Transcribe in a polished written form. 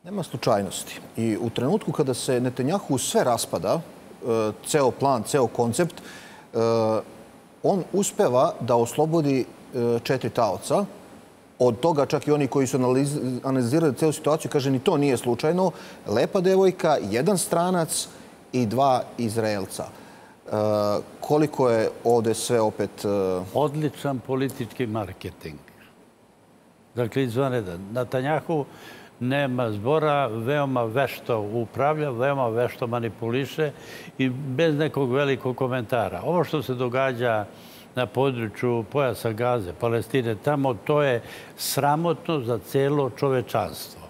Nema slučajnosti. I u trenutku kada se Netanjahu sve raspada, ceo plan, ceo koncept, on uspeva da oslobodi 4 taoca. Od toga čak i oni koji su analizirali celu situaciju, kaže ni to nije slučajno. Lepa devojka, 1 stranac i 2 Izraelca. Koliko je ovde sve opet... Odličan politički marketing. Dakle, izvanredan. Netanjahu nema zbora, veoma vešto upravlja, veoma vešto manipuliše i bez nekog velikog komentara. Ovo što se događa na području pojasa Gaze, Palestine, tamo, to je sramotno za celo čovečanstvo.